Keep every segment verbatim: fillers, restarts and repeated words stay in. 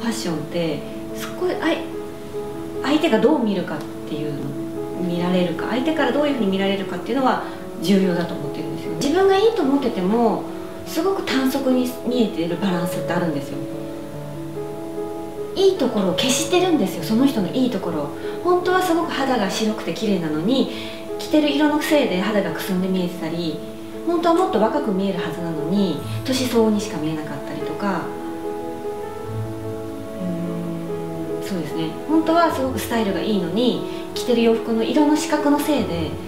ファッションってそこで相手がどう見るかっていうの見られるか、相手からどういうふうに見られるかっていうのは重要だと思ってるんですよ。自分がいいと思っててもすごく短足に見えてるバランスってあるんですよ。いいところを消してるんですよ、その人のいいところを。本当はすごく肌が白くて綺麗なのに、着てる色のせいで肌がくすんで見えてたり、本当はもっと若く見えるはずなのに年相応にしか見えなかったりとか、うーんそうですね、本当はすごくスタイルがいいのに着てる洋服の色の四角のせい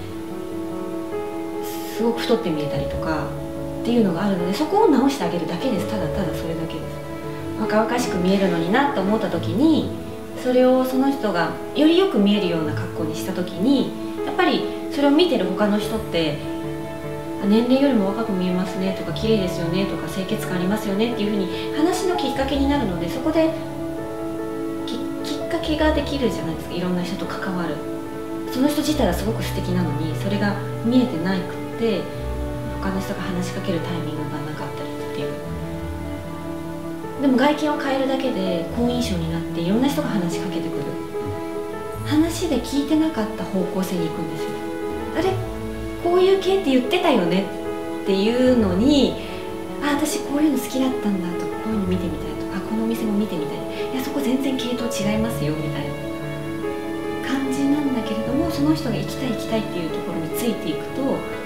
ですごく太って見えたりとかっていうのがあるので、そこを直してあげるだけです。ただただそれだけです。若々しく見えるのになと思った時に、それをその人がよりよく見えるような格好にした時に、やっぱりそれを見てる他の人って年齢よりも若く見えますねとか、綺麗ですよねとか、清潔感ありますよねっていうふうに話のきっかけになるので、そこで き, きっかけができるじゃないですか。いろんな人と関わる。その人自体はすごく素敵なのにそれが見えてなくって他の人が話しかけるタイミングがなかったりっていう。でも外見を変えるだけで好印象になっていろんな人が話しかけてくる。話で聞いてなかった方向性に行くんですよ。あれこういう系って言ってたよねっていうのに、あ私こういうの好きだったんだとか、こういうの見てみたいとか、このお店も見てみたい、いやそこ全然系統違いますよみたいな感じなんだけれども、その人が行きたい行きたいっていうところについていくと